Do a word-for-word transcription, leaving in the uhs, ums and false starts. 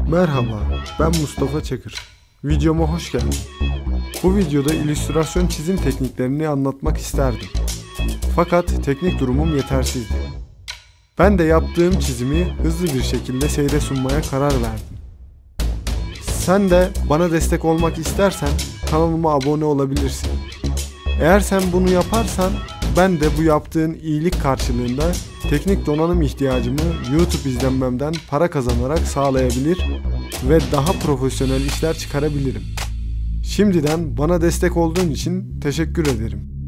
Merhaba, ben Mustafa Çakır. Videoma hoş geldin. Bu videoda illüstrasyon çizim tekniklerini anlatmak isterdim. Fakat teknik durumum yetersizdi. Ben de yaptığım çizimi hızlı bir şekilde seyre sunmaya karar verdim. Sen de bana destek olmak istersen kanalıma abone olabilirsin. Eğer sen bunu yaparsan ben de bu yaptığın iyilik karşılığında teknik donanım ihtiyacımı YouTube izlenmemden para kazanarak sağlayabilir ve daha profesyonel işler çıkarabilirim. Şimdiden bana destek olduğun için teşekkür ederim.